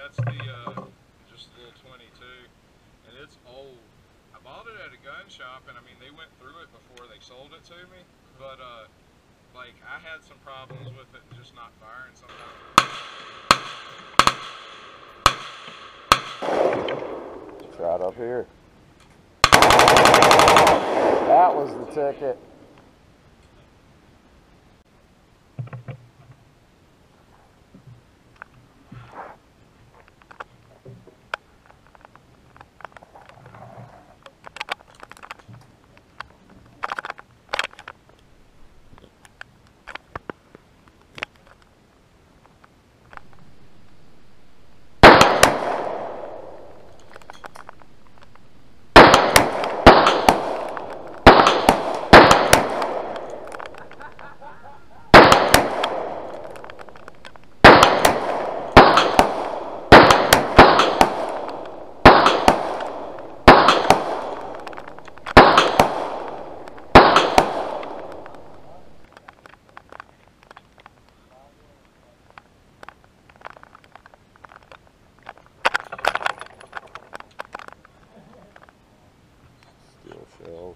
that's the just a little 22, and it's old. I bought it at a gun shop, and I mean they went through it before they sold it to me, but like I had some problems with it just not firing sometimes. It's right up here. That was the ticket. Steel shells.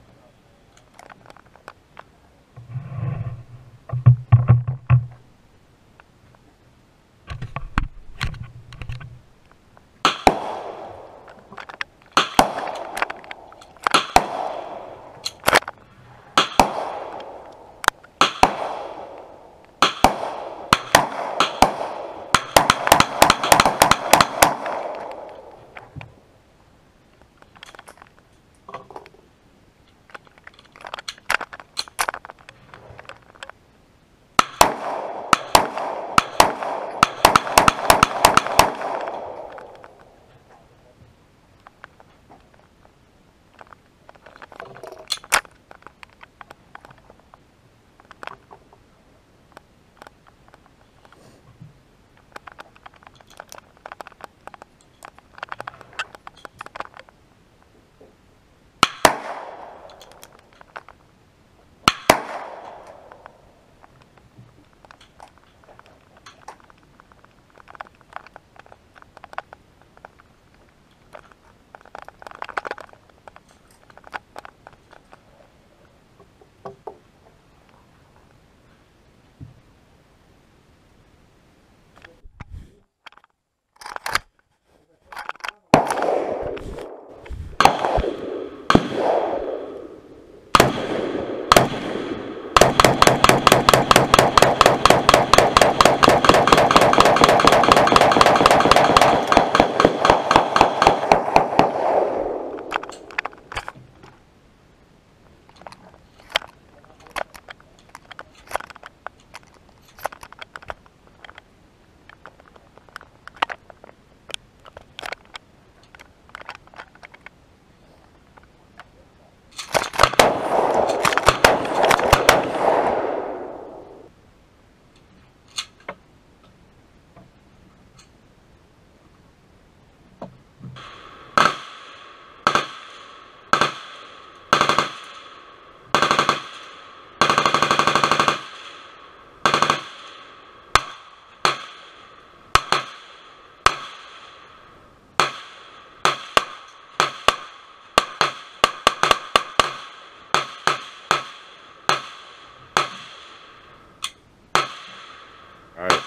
All right.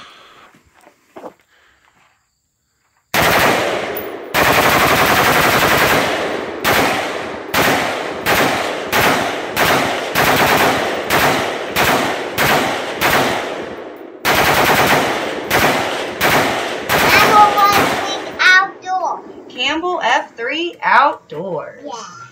Campbell F3 Outdoors. Yeah.